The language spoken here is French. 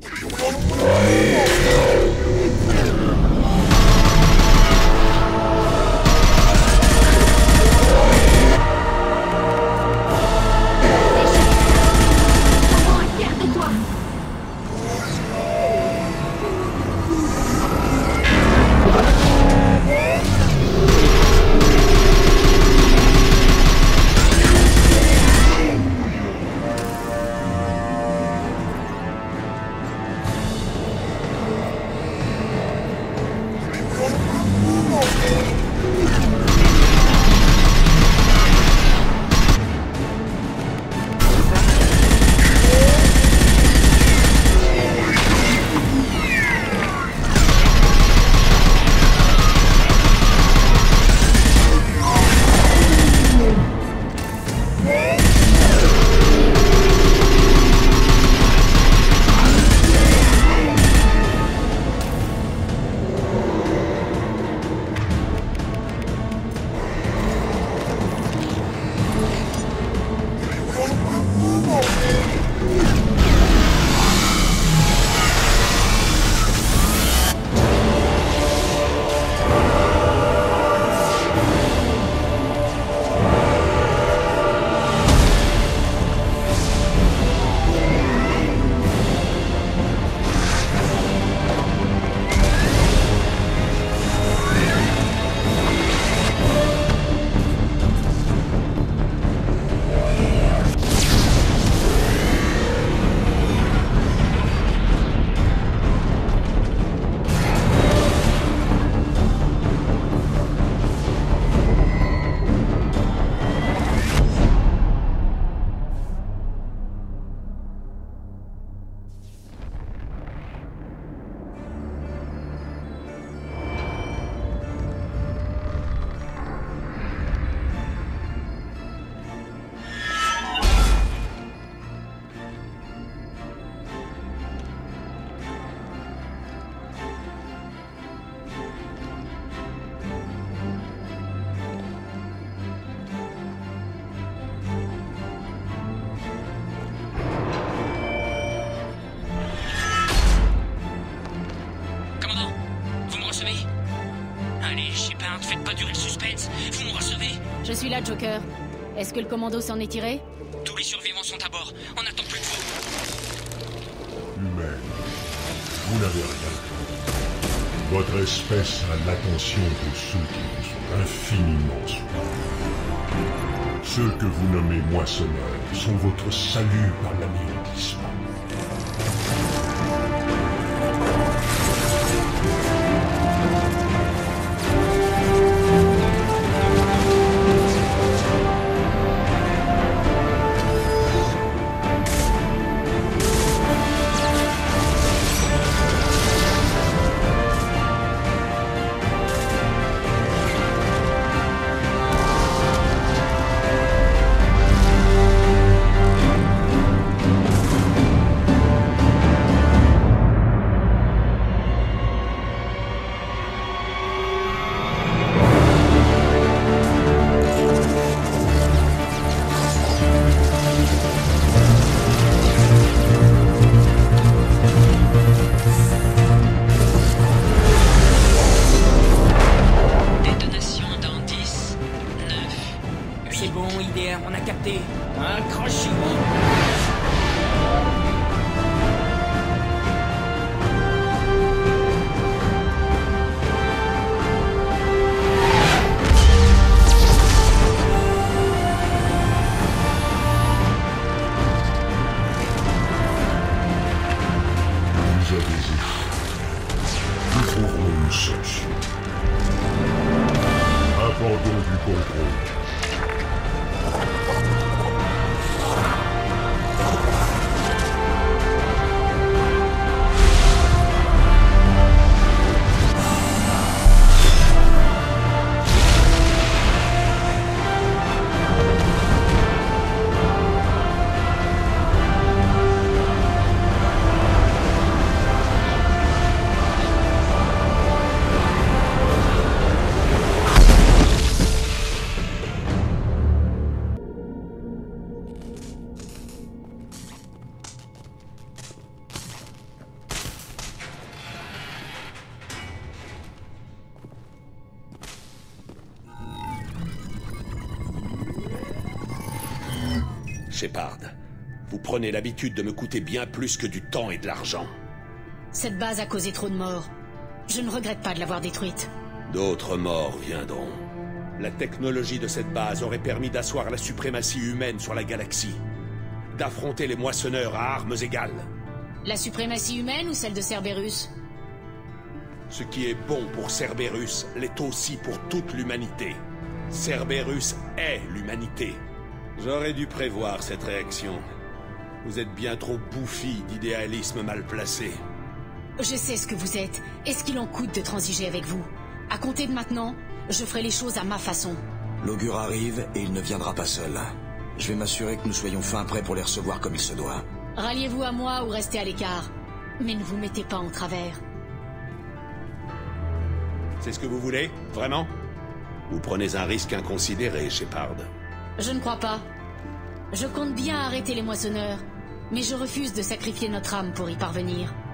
Faites pas durer le suspense. Vous me recevez? Je suis là, Joker. Est-ce que le commando s'en est tiré? Tous les survivants sont à bord. On attend plus de vous. Humaine, vous n'avez rien fait. Votre espèce a l'attention de ceux qui vous sont infiniment soumis. Ceux que vous nommez moissonneurs sont votre salut par l'anéantissement. Shepard, vous prenez l'habitude de me coûter bien plus que du temps et de l'argent. Cette base a causé trop de morts. Je ne regrette pas de l'avoir détruite. D'autres morts viendront. La technologie de cette base aurait permis d'asseoir la suprématie humaine sur la galaxie. D'affronter les moissonneurs à armes égales. La suprématie humaine ou celle de Cerberus? Ce qui est bon pour Cerberus l'est aussi pour toute l'humanité. Cerberus est l'humanité. J'aurais dû prévoir cette réaction. Vous êtes bien trop bouffi d'idéalisme mal placé. Je sais ce que vous êtes, et ce qu'il en coûte de transiger avec vous. À compter de maintenant, je ferai les choses à ma façon. L'augure arrive, et il ne viendra pas seul. Je vais m'assurer que nous soyons fin prêts pour les recevoir comme il se doit. Ralliez-vous à moi ou restez à l'écart. Mais ne vous mettez pas en travers. C'est ce que vous voulez, vraiment? Vous prenez un risque inconsidéré, Shepard. Je ne crois pas. Je compte bien arrêter les moissonneurs, mais je refuse de sacrifier notre âme pour y parvenir.